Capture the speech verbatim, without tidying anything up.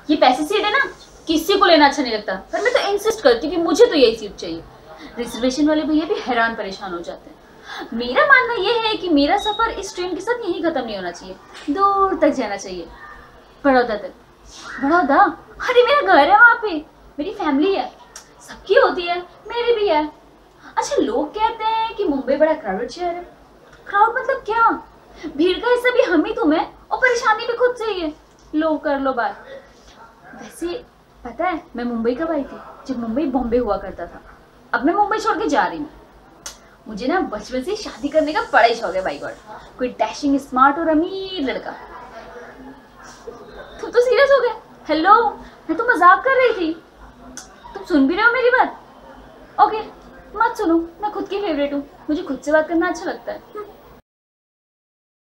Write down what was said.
ये पैसे सीट है ना, किसी को लेना अच्छा नहीं लगता, पर मैं तो इंसिस्ट करती हूँ कि मुझे तो यही सीट चाहिए। रिजर्वेशन वाले भैया भी हैरान परेशान हो जाते हैं। मेरा मानना यह है कि मेरा सफर इस ट्रेन के साथ यहीं खत्म नहीं होना चाहिए, दूर तक जाना चाहिए, बड़ौदा तक। बड़ौदा? अरे मेरा घर है वहाँ पे, मेरी फैमिली है, सबकी होती है, मेरी भी है। अच्छा, लोग कहते हैं कि मुंबई बड़ा क्राउडेड शहर है। क्राउड मतलब क्या? भीड़ का हिस्सा भी हम ही तुम है, और परेशानी भी खुद से ही है। लो कर लो बात। वैसे पता है मैं मुंबई कब आई थी? जब मुंबई बॉम्बे हुआ करता था। अब मैं मुंबई छोड़ के जा रही हूँ। मुझे ना बचपन से शादी करने का बड़ा ही शौक है, बाई गॉड। कोई डैशिंग स्मार्ट और अमीर लड़का। तुम तो सीरियस हो गए? हेलो, मैं तो मजाक कर रही थी। तुम सुन भी रहे हो मेरी बात? ओके, मत सुनो, मैं खुद की फेवरेट हूँ, मुझे खुद से बात करना अच्छा लगता है।